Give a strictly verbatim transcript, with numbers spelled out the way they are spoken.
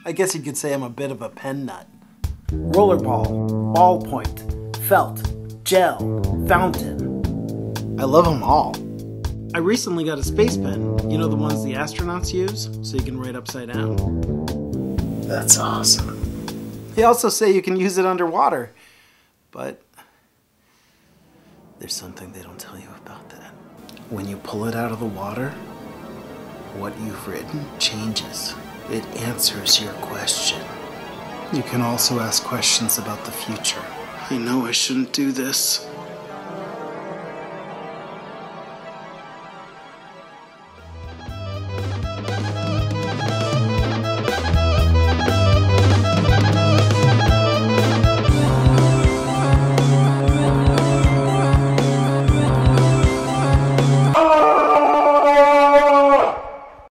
I guess you could say I'm a bit of a pen nut. Rollerball, ballpoint, felt, gel, fountain. I love them all. I recently got a space pen. You know the ones the astronauts use, so you can write upside down? That's awesome. They also say you can use it underwater, but there's something they don't tell you about that. When you pull it out of the water, what you've written changes. It answers your question. You can also ask questions about the future. I know I shouldn't do this.